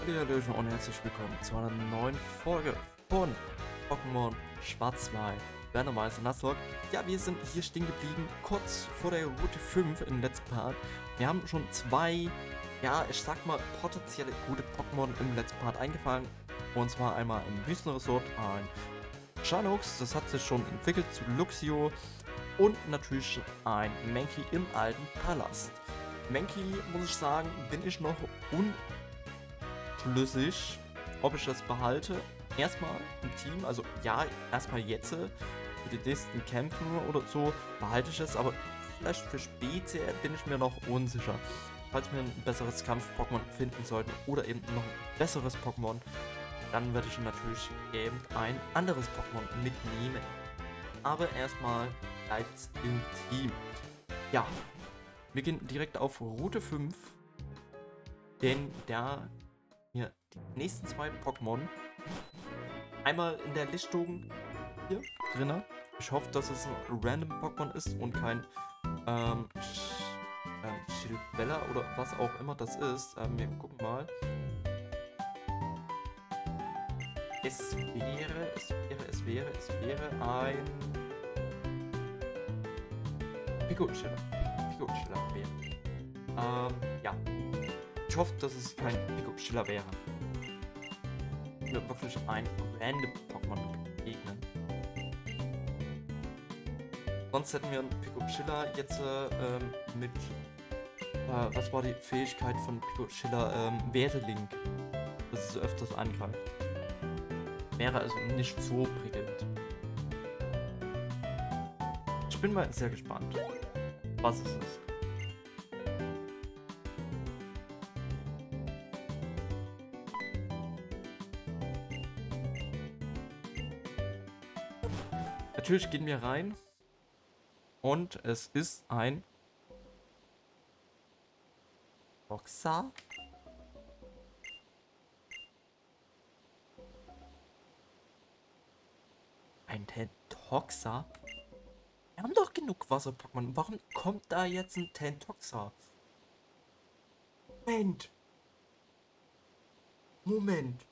Hallöchen und herzlich willkommen zu einer neuen Folge von Pokémon Schwarz-Weiß Randomizer Nuzlocke. Ja, wir sind hier stehen geblieben, kurz vor der Route 5 im letzten Part. Wir haben schon zwei, ja, ich sag mal, potenzielle gute Pokémon im letzten Part eingefangen. Und zwar einmal im Wüstenresort ein Shanux, das hat sich schon entwickelt zu Luxio. Und natürlich ein Mankey im alten Palast. Mankey, muss ich sagen, bin ich noch unschlüssig, ob ich das behalte. Erstmal im Team, also ja, erstmal jetzt, für die nächsten Kämpfe oder so, behalte ich es, aber vielleicht für später bin ich mir noch unsicher. Falls wir ein besseres Kampf-Pokémon finden sollten oder eben noch ein besseres Pokémon, dann werde ich natürlich eben ein anderes Pokémon mitnehmen. Aber erstmal bleibt im Team. Ja, wir gehen direkt auf Route 5, denn da hier die nächsten zwei Pokémon einmal in der Lichtung hier drin. Ich hoffe, dass es ein random Pokémon ist und kein Schildbella oder was auch immer das ist. Wir gucken mal. Es wäre ein Pico-Schiller wäre. Ja. Ich hoffe, dass es kein Pico-Schiller wäre. Mir wirklich ein random Pokémon begegnen. Sonst hätten wir einen Pico-Schiller jetzt mit. Was war die Fähigkeit von Pico-Schiller? Werdelink. Das es öfters angreift. Wäre also nicht so prickelnd. Ich bin mal sehr gespannt, was es ist. Natürlich gehen wir rein und es ist ein Boxer. Ein Tentoxa? Wir haben doch genug Wasser-Pokémon. Warum kommt da jetzt ein Tentoxa? Moment.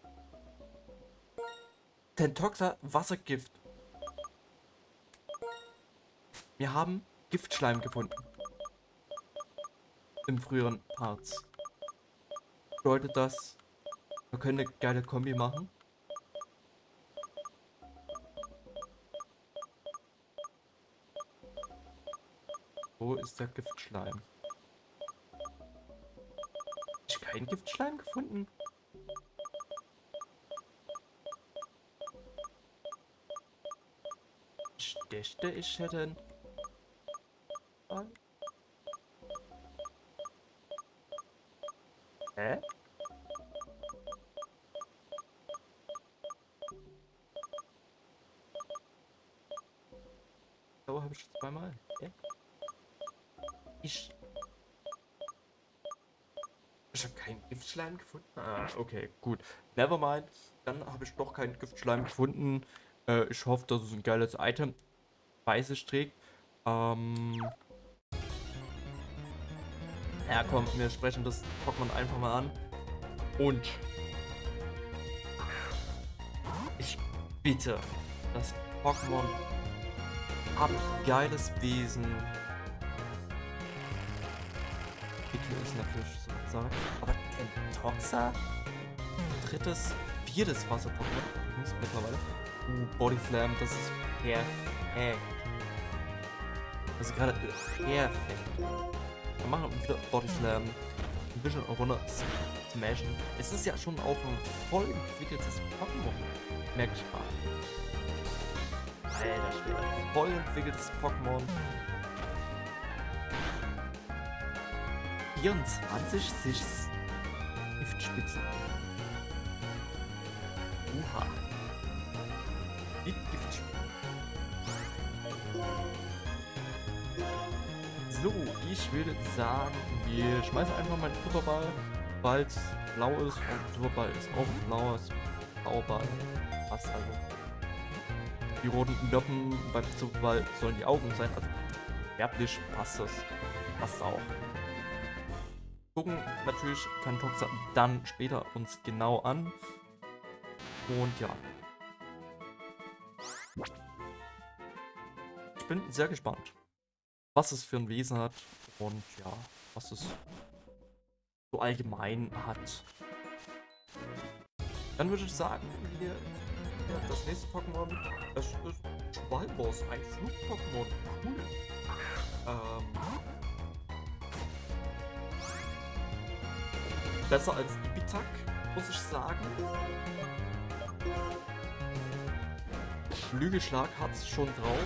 Tentoxa, Wassergift. Wir haben Giftschleim gefunden. Im früheren Parts. Bedeutet das, wir können eine geile Kombi machen? Wo ist der Giftschleim? Hab ich keinen Giftschleim gefunden? Ich dachte, ich hätte einen. Hä? So habe ich es zweimal. Hä? Ich habe keinen Giftschleim gefunden. Ah, okay, gut. Nevermind. Dann habe ich doch keinen Giftschleim gefunden. Ich hoffe, dass es ein geiles Item bei sich trägt. Ja, komm, wir sprechen das Pokémon einfach mal an. Und ich bitte, das Pokémon hat geiles Wesen. Ist natürlich so sagen. Aber Tentoxa? Viertes Wasser-Pokémon mittlerweile. Body Slam, das ist perfekt. Das ist gerade perfekt. Wir machen wieder Body Slam. Ein bisschen runter smashen. Es ist ja schon auch ein voll entwickeltes Pokémon. Merke ich gerade. Alter Schwede. Voll entwickeltes Pokémon. 24 Giftspitzen. Uha. Die Giftspitzen. So, ich würde sagen, wir schmeißen einfach mal den Superball, sobald es blau ist. Und Superball ist auch ein blaues Blauball. Passt also. Die roten Noppen beim Superball sollen die Augen sein. Also werblich passt das. Passt auch. Gucken natürlich Kantoxa dann später uns genau an. Und ja. Ich bin sehr gespannt, was es für ein Wesen hat und ja, was es so allgemein hat. Dann würde ich sagen, hier das nächste Pokémon, es ist Schwalbos, ein Flug-Pokémon. Cool. Besser als Ibitak, muss ich sagen. Flügelschlag hat es schon drauf.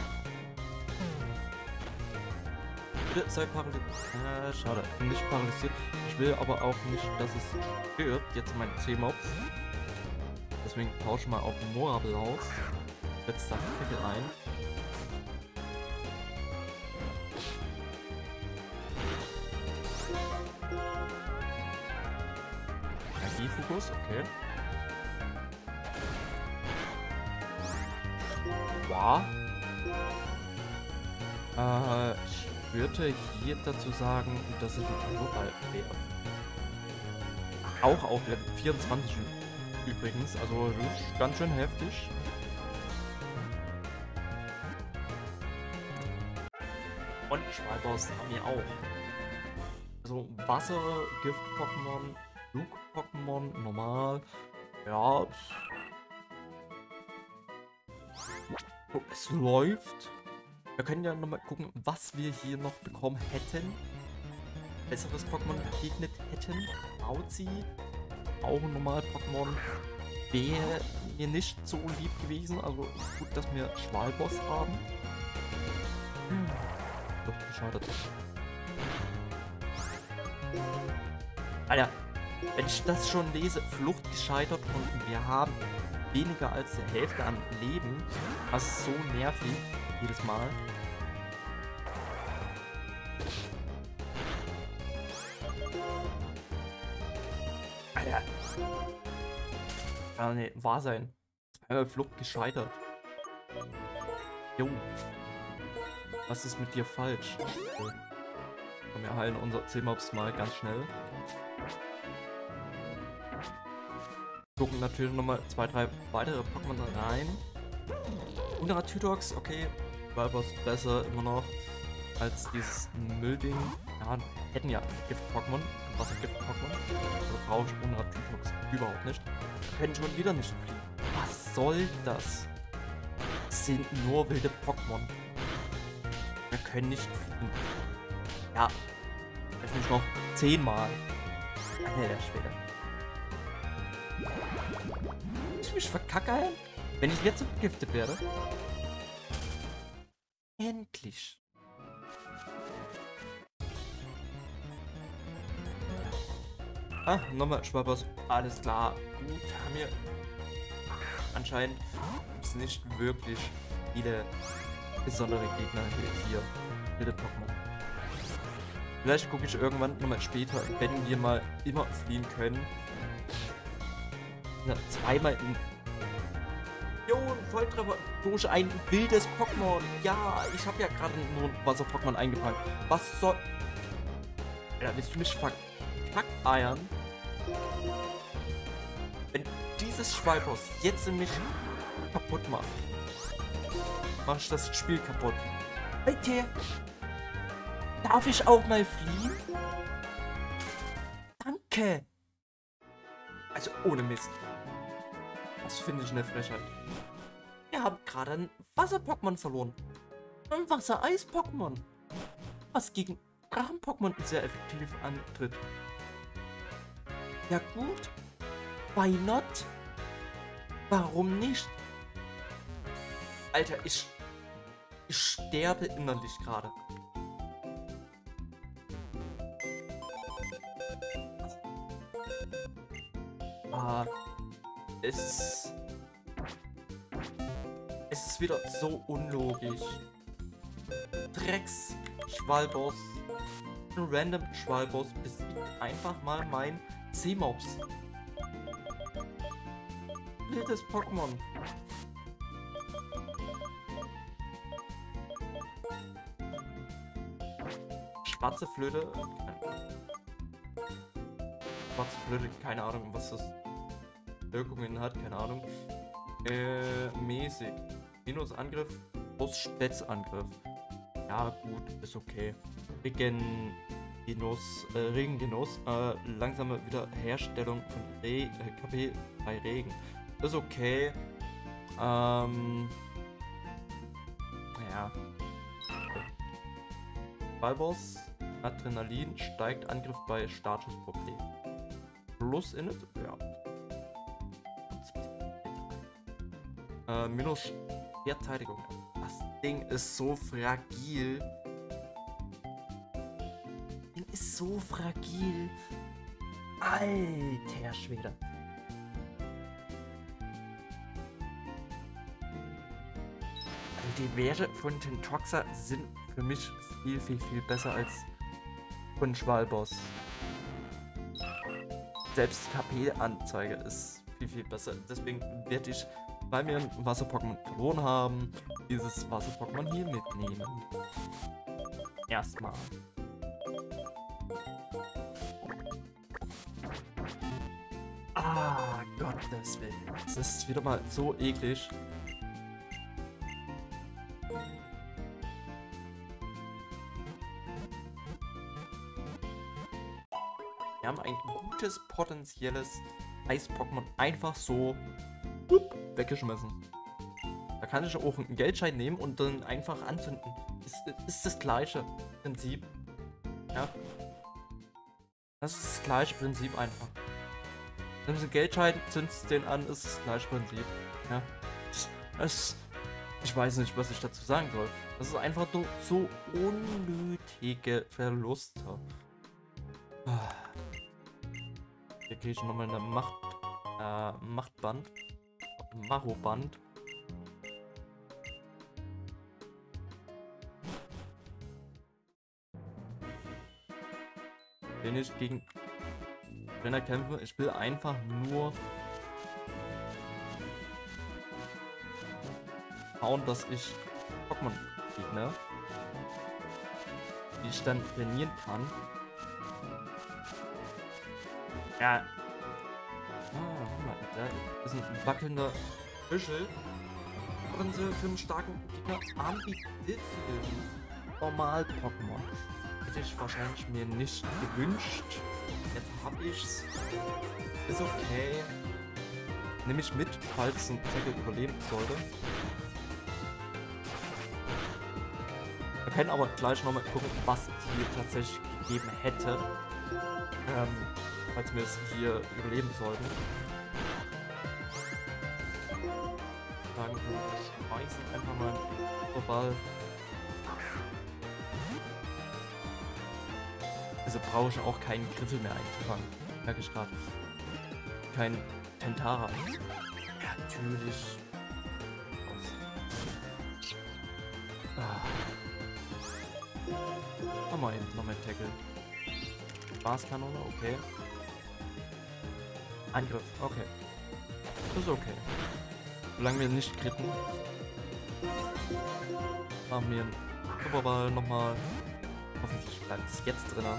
Bitte sei paralysiert. Schade, nicht paralysiert. Ich will aber auch nicht, dass es stirbt. Jetzt mein C-Mobs. Deswegen tausche mal auf Morabel aus. Setzt da Pickel ein. Energiefokus, okay. Wow. Ich würde hier dazu sagen, dass ich ein Global wäre. Auch auf Level 24 übrigens, also das ist ganz schön heftig. Und Schwalbos haben wir auch. Also Wasser, Gift-Pokémon, Flug-Pokémon, normal. Ja. So, es läuft. Wir können ja nochmal gucken, was wir hier noch bekommen hätten. Besseres Pokémon begegnet hätten. Mauzi, auch ein normales Pokémon. Wäre mir nicht so lieb gewesen. Also gut, dass wir Schwalbos haben. Doch, geschadet. Alter, wenn ich das schon lese, Flucht gescheitert und wir haben weniger als die Hälfte an Leben. Das ist so nervig. Jedes Mal. Alter. Ah, ne, wahr sein. Zweimal Flucht gescheitert. Jo. Was ist mit dir falsch? Komm, wir heilen unser C-Mobs mal ganz schnell. Gucken natürlich nochmal 2, 3 weitere Pokémon rein. Unterratüdox, okay. Schwalbos besser immer noch als dieses Müllding. Ja, hätten ja Gift-Pokémon, Wasser-Gift-Pokémon. Also brauche ich Unterratüdox überhaupt nicht. Wir können schon wieder nicht fliegen. Was soll das? Das sind nur wilde Pokémon. Wir können nicht fliegen. Ja, vielleicht nicht noch 10 Mal. Alter Schwede. Ich mich verkackern, wenn ich jetzt vergiftet werde. Endlich. Ah, nochmal Schwalbos. Alles klar. Gut, haben wir. Anscheinend gibt es nicht wirklich viele besondere Gegner hier. Wilde Pokémon. Vielleicht gucke ich irgendwann nochmal später, wenn wir mal immer fliehen können. Ja, zweimal in. Jo, ein Volltreffer durch ein wildes Pokémon. Ja, ich habe ja gerade nur ein Wasser-Pokémon eingepackt. Was soll. Ja, willst du mich verkackeiern? Wenn dieses Schwalbos jetzt mich kaputt macht, mache ich das Spiel kaputt. Bitte! Darf ich auch mal fliehen? Danke! Also ohne Mist. Das finde ich eine Frechheit. Wir haben gerade ein Wasser-Pokémon verloren. Ein Wasser-Eis-Pokémon. Was gegen Drachen-Pokémon sehr effektiv antritt. Ja gut. Why not? Warum nicht? Alter, ich sterbe innerlich gerade. Es ist wieder so unlogisch. Drecks Schwalbos. Ein random Schwalbos besiegt einfach mal mein C-Mobs. Wildes Pokémon. Schwarze Flöte. schwarze Flöte, keine Ahnung, was das Wirkungen hat, keine Ahnung. Mäßig. Minusangriff plus Spätzangriff. Ja, gut, ist okay. Regengenuss, langsame Wiederherstellung von KP bei Regen. Ist okay. Ja. Balbos, Adrenalin steigt Angriff bei Statusproblem. Plus Init, ja. Minus Verteidigung. Das Ding ist so fragil. Ist so fragil. Alter Schwede. Die Werte von Tentoxa sind für mich viel, viel, viel besser als von Schwalboss. Selbst KP-Anzeige ist viel, viel besser. Deswegen werde ich, weil wir ein Wasser-Pokémon verloren haben, dieses Wasser-Pokémon hier mitnehmen. Erstmal. Ah, Gottes Willen. Das ist wieder mal so eklig. Wir haben ein gutes, potenzielles Eis-Pokémon einfach so weggeschmissen. Da kann ich auch einen Geldschein nehmen und dann einfach anzünden. Ist das gleiche Prinzip. Ja. Das ist das gleiche Prinzip einfach. Nimmst du einen Geldschein, zündest den an, ist das gleiche Prinzip. Ja. Ich weiß nicht, was ich dazu sagen soll. Das ist einfach so unnötige Verluste. Hier kriege ich nochmal eine Machtband. Maroband. Wenn ich gegen Trainer kämpfe, ich will einfach nur schauen, dass ich Pokémon kriege, die ich dann trainieren kann. Ja. Da ist ein wackelnder Büschel. Haben sie für einen starken Gegner Ambidiffium. Normal-Pokémon. Hätte ich wahrscheinlich mir nicht gewünscht. Jetzt hab ich's. Ist okay. Nehme ich mit, falls ein Tackle überleben sollte. Wir können aber gleich nochmal gucken, was hier tatsächlich gegeben hätte. Falls wir es hier überleben sollten. Sagen wir, schmeißen einfach mal den Ball. Also brauche ich auch keinen Griffel mehr einzufangen. Merke ich gerade. Kein Tentara. Ja, natürlich. Nochmal eben, nochmal Tackle. Spaßkanone, okay. Angriff, okay. Das ist okay. Solange wir nicht kritten. Machen wir einen Superball nochmal. Hoffentlich bleibt es jetzt drin.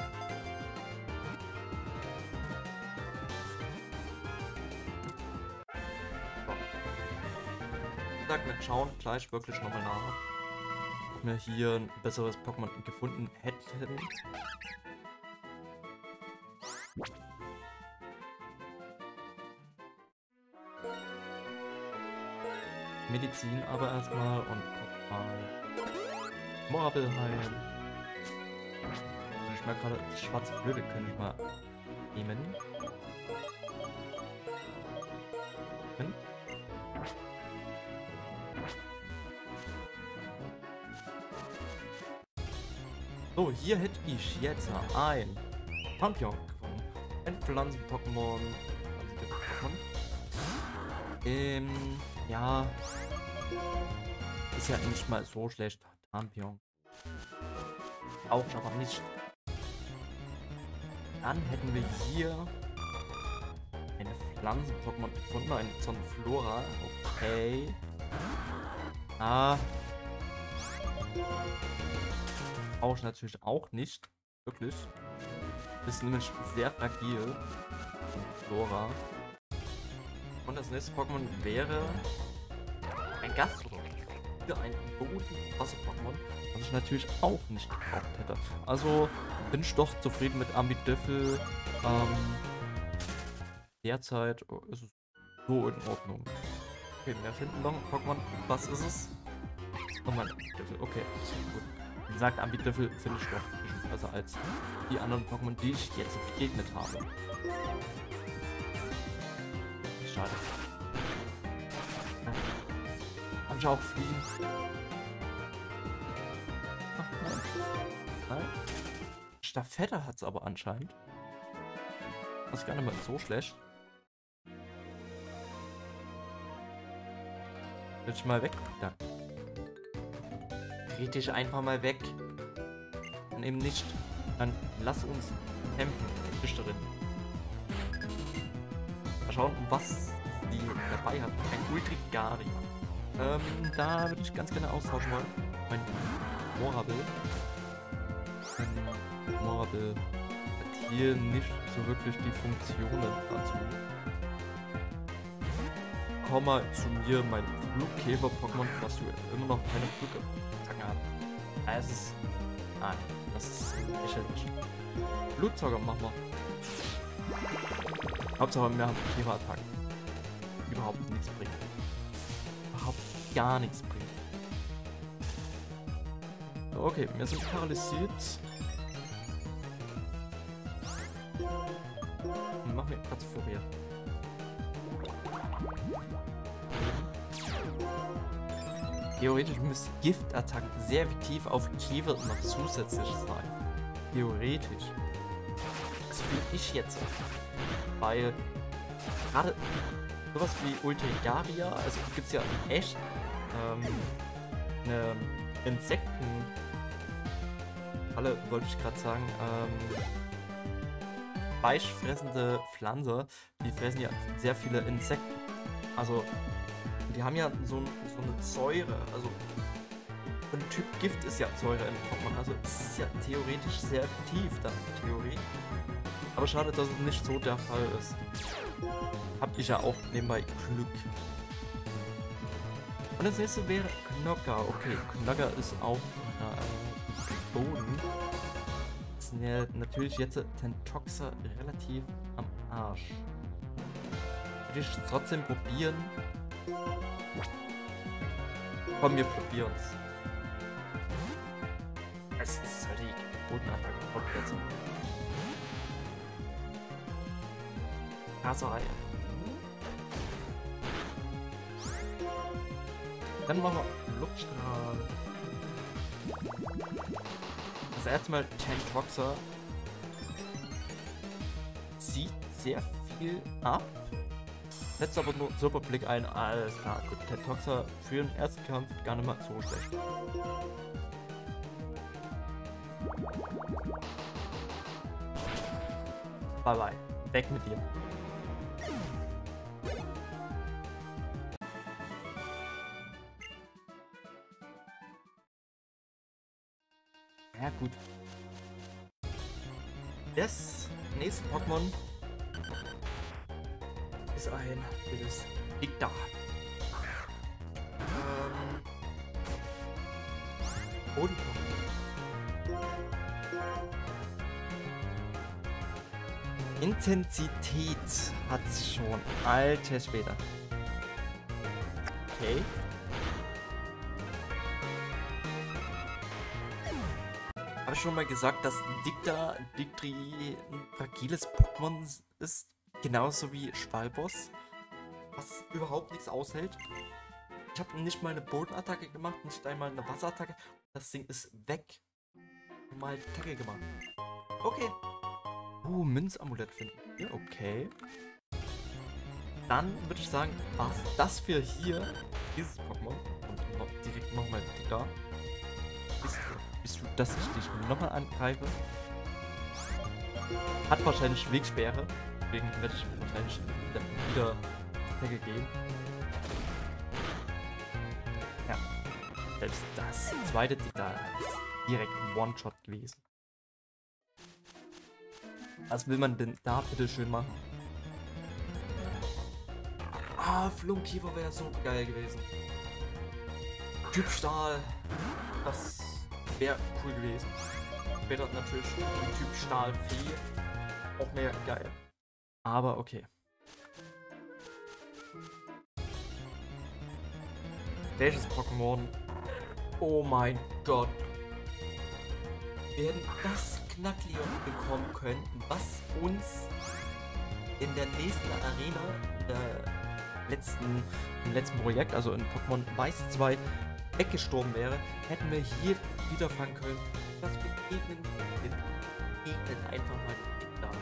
So. Sag mit schauen gleich wirklich nochmal nach. Ob wir hier ein besseres Pokémon gefunden hätten. Medizin aber erstmal und guck mal. Morbelheim. Ich merke gerade, die schwarze Flöte könnte ich mal nehmen. So, hier hätte ich jetzt ein Champion gewonnen. Ein Pflanzen-Pokémon. Ja. Ist ja nicht mal so schlecht. Champion. Auch aber nicht. Dann hätten wir hier eine Pflanzen-Pokémon gefunden, ein Zonflora. Okay. Auch natürlich auch nicht. Wirklich. Ist nämlich sehr fragil. Flora. Und das nächste Pokémon wäre ein Gastrodon. Für ein Boden-Wasser-Pokémon, was ich natürlich auch nicht gebraucht hätte. Also bin ich doch zufrieden mit Ambidöffel. Derzeit ist es so in Ordnung. Okay, wir finden noch ein Pokémon. Was ist es? Oh mein Ambidöffel. Okay, gut. Wie gesagt, Ambidöffel finde ich doch ein bisschen besser als die anderen Pokémon, die ich jetzt begegnet habe. Schade. Kann ich auch fliegen? Ach, nein. Nein. Staffette hat es aber anscheinend. Das ist gar nicht mal so schlecht. Will ich mal weg? Da. Red dich einfach mal weg. Dann eben nicht. Dann lass uns kämpfen, Richterin. Mal schauen, was die dabei hat. Ein Ultrigari. Da würde ich ganz gerne austauschen wollen. Mein Morabil. Morabil hat hier nicht so wirklich die Funktionen dazu. Komm mal zu mir, mein Flugkäfer-Pokémon, was du immer noch keine Flugattacken hast. Es ist... Nein, das ist lächerlich. Blutsauger machen wir. Hauptsache wir haben Käferattacken. Überhaupt nichts bringen. Überhaupt gar nichts bringen. Okay, wir sind paralysiert. Machen wir Platz vor mir. Theoretisch müsste Giftattacken sehr effektiv auf Käfer noch zusätzlich sein. Theoretisch. Das finde ich jetzt. Weil gerade sowas wie Ultrigaria, also gibt es ja echt eine Insekten. Wollte ich gerade sagen, fleischfressende Pflanze, die fressen ja sehr viele Insekten. Also die haben ja so eine Säure, also ein Typ Gift ist ja Säure in Pokémon, also es ist ja theoretisch sehr tief dann, Theorie. Aber schade, dass es nicht so der Fall ist. Hab ich ja auch nebenbei Glück. Und das nächste wäre Knocker. Okay, Knocker ist auch Boden. Das sind ja natürlich jetzt Tentoxer relativ am Arsch. Würde ich trotzdem probieren. Komm, wir probieren's. Es ist halt die Bodenattacke Hauptplätze. Raserei. Dann machen wir Luftstrahl. Das erste Mal Tentoxer zieht sehr viel ab. Setzt aber nur super Blick ein. Alles klar, gut. Tentoxer für den ersten Kampf gar nicht mal so schlecht. Bye bye. Weg mit dir. Ja, gut. Das nächste Pokémon ist ein wildes Dicta. Intensität hat es schon. Alter Schwede. Okay. Habe ich schon mal gesagt, dass Dictri ein fragiles Pokémon ist? Genauso wie Schwalboss, was überhaupt nichts aushält. Ich habe nicht mal eine Bodenattacke gemacht, nicht einmal eine Wasserattacke. Das Ding ist weg. Mal Tackle gemacht. Okay. Münzamulett finden. Ja, okay. Dann würde ich sagen, was das für hier dieses Pokémon. Und direkt nochmal da. Bist du, dass ich dich nochmal angreife? Hat wahrscheinlich Wegsperre. Deswegen werde ich wahrscheinlich wieder Tackle gehen. Ja. Selbst das zweite da ist direkt One-Shot gewesen. Was will man denn da bitte schön machen? Ah, Flunkiefer wäre so geil gewesen. Typ Stahl. Das wäre cool gewesen. Später natürlich Typ Stahlfee. Auch mega geil. Aber okay. Welches Pokémon? Oh mein Gott. Wir hätten das Knackleon bekommen können, was uns in der nächsten Arena, im letzten Projekt, also in Pokémon Weiß 2, weggestorben wäre, hätten wir hier wieder fangen können. Das begegnen einfach mal den da.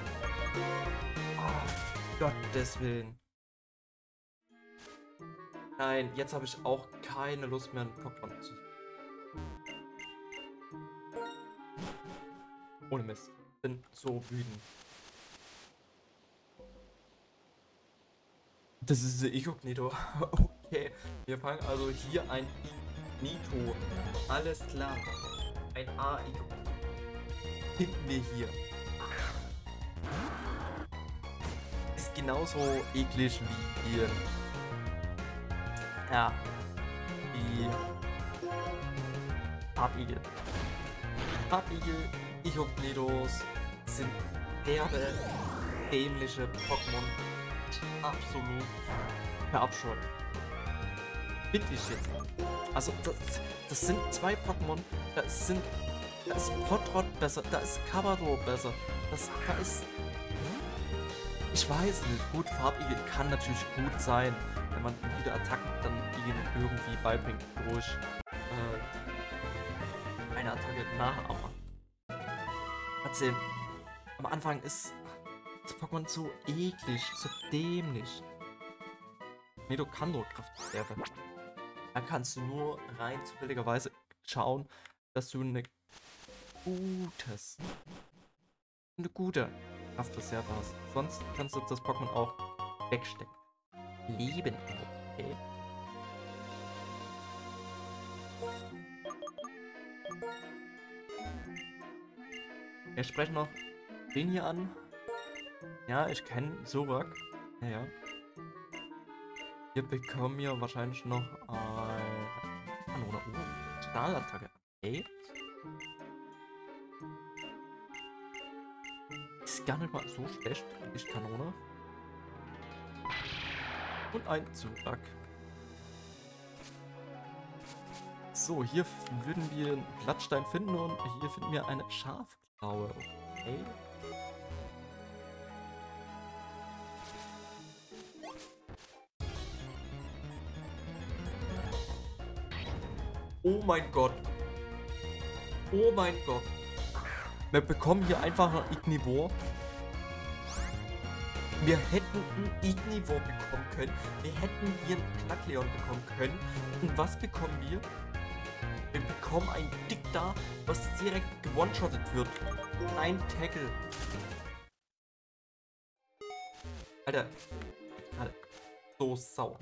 Oh, Gottes Willen. Nein, jetzt habe ich auch keine Lust mehr, ein Pokémon zu. Ohne Mist. Bin so wütend. Das ist Ignito. Okay, wir fangen also hier ein Ignito. Alles klar. Ein A-Ignito. Finden wir hier. Ist genauso eklig wie hier. Ja. Die Farbigel. Farbigel, Ignito's sind derbe, dämliche Pokémon. Absolut verabscheut. Bitte ich jetzt. Also das sind zwei Pokémon. Da ist Potrot besser, da ist Kabador besser. Da ist. Ich weiß nicht. Gut, Farbigel kann natürlich gut sein, wenn man wieder Attacken dann ihnen irgendwie beibringt durch eine Attacke nachahmen. Trotzdem, am Anfang ist das Pokémon so eklig, so dämlich. Medokando-Kraftreserve. Da kannst du nur rein zufälligerweise schauen, dass du eine gute Kraftreserve hast. Sonst kannst du das Pokémon auch wegstecken. Leben. Okay. Wir sprechen noch den hier an. Ja, ich kenne Zorak. Ja. Wir bekommen ja wahrscheinlich noch eine Stahlattacke. Okay. Ist gar nicht mal so schlecht. Ich Kanone. Und ein Zorak. So, hier würden wir einen Blattstein finden und hier finden wir eine Schafklaue. Okay. Oh mein Gott. Oh mein Gott. Wir bekommen hier einfach ein Ignivor. Wir hätten ein Ignivor bekommen können. Wir hätten hier einen Knackleon bekommen können. Und was bekommen wir? Wir bekommen ein Dicta, was direkt gewone-shottet wird. Ein Tackle. Alter. So sauer.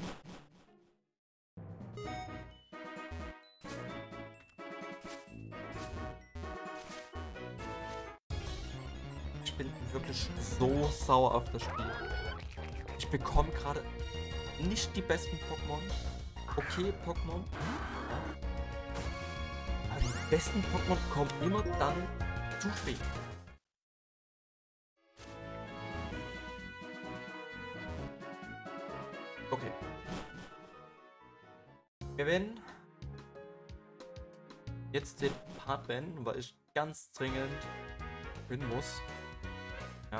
Ich bin wirklich so sauer auf das Spiel. Ich bekomme gerade nicht die besten Pokémon. Okay, Pokémon. Ja. Aber die besten Pokémon kommen immer dann zu spät. Okay. Wir werden jetzt den Part beenden, weil ich ganz dringend hin muss. Ja.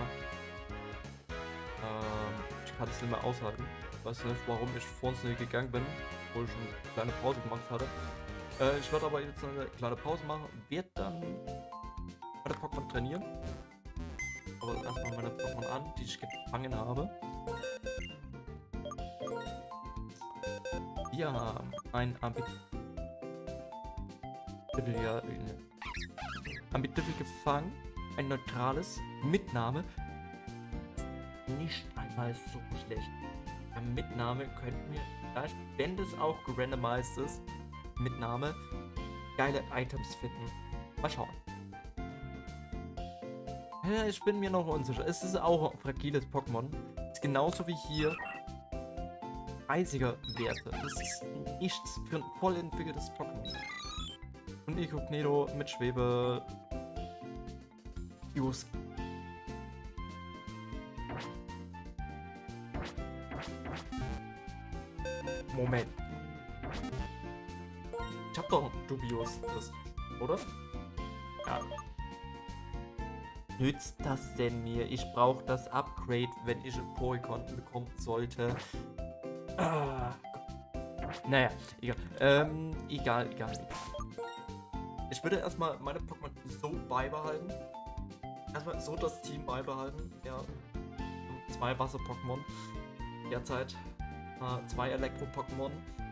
Ich kann es nicht mehr aushalten. Ich weiß nicht, warum ich vorhin nicht gegangen bin, wo ich eine kleine Pause gemacht hatte. Ich werde aber jetzt eine kleine Pause machen, werde dann meine Pokémon trainieren. Aber erstmal meine Pokémon an, die ich gefangen habe. Wir haben ein Ambitiffel gefangen. Ein neutrales Mitnahme. Nicht einmal so schlecht. Bei Mitnahme könnten wir vielleicht, wenn das auch gerandomized ist, Mitnahme, geile Items finden. Mal schauen. Ja, ich bin mir noch unsicher. Es ist auch ein fragiles Pokémon. Ist genauso wie hier 30er Werte. Das ist nichts für ein voll entwickeltes Pokémon. Und Incognito mit Schwebe. Use. Moment. Ich hab doch einen Dubios, oder? Ja. Nützt das denn mir? Ich brauche das Upgrade, wenn ich ein Porygon bekommen sollte. Ah. Naja, egal. Egal. Ich würde erstmal meine Pokémon so beibehalten. Erstmal so das Team beibehalten. Ja. 2 Wasser-Pokémon. Derzeit 2 Elektro-Pokémon.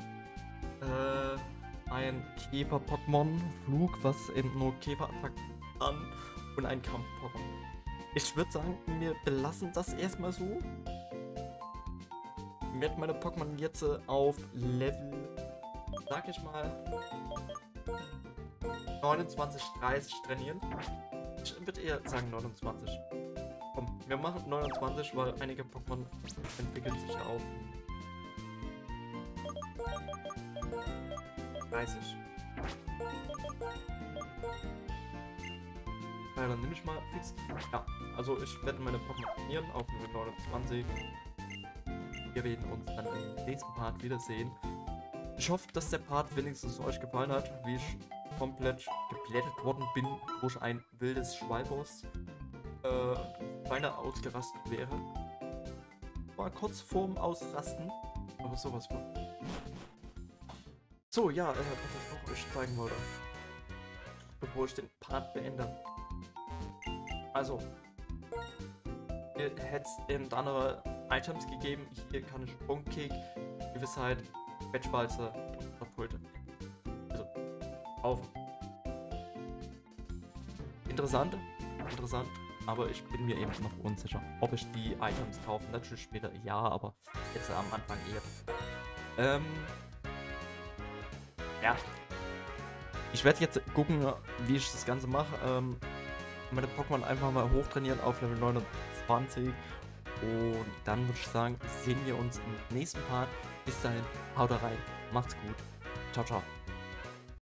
Ein Käfer-Pokémon. Flug, was eben nur Käferattacken kann. Und ein Kampf-Pokémon. Ich würde sagen, wir belassen das erstmal so. Ich werde meine Pokémon jetzt auf Level, sag ich mal, 29, 30 trainieren. Ich würde eher sagen 29. Komm, wir machen 29, weil einige Pokémon entwickeln sich auf 30. Ja, dann nehme ich mal fix. Ja, also ich werde meine Pokémon trainieren auf Level 29. Wir werden uns dann im nächsten Part wiedersehen. Ich hoffe, dass der Part wenigstens euch gefallen hat, wie ich komplett geplättet worden bin durch ein wildes Schwalbos. Beinahe ausgerastet wäre. War kurz vorm Ausrasten, aber sowas von. So, ja, was ich noch euch zeigen wollte, bevor ich den Part beende. Also, ihr hättet eben andere Items gegeben. Hier kann ich Sprungkick, Gewissheit, Quetschwalze und Katapulte. Also, auf. Interessant, aber ich bin mir eben noch unsicher, ob ich die Items kaufe. Natürlich später ja, aber jetzt am Anfang eher. Ja. Ich werde jetzt gucken, wie ich das Ganze mache. Meine Pokémon einfach mal hochtrainieren auf Level 29. Und dann würde ich sagen, sehen wir uns im nächsten Part. Bis dahin, haut rein. Macht's gut. Ciao, ciao.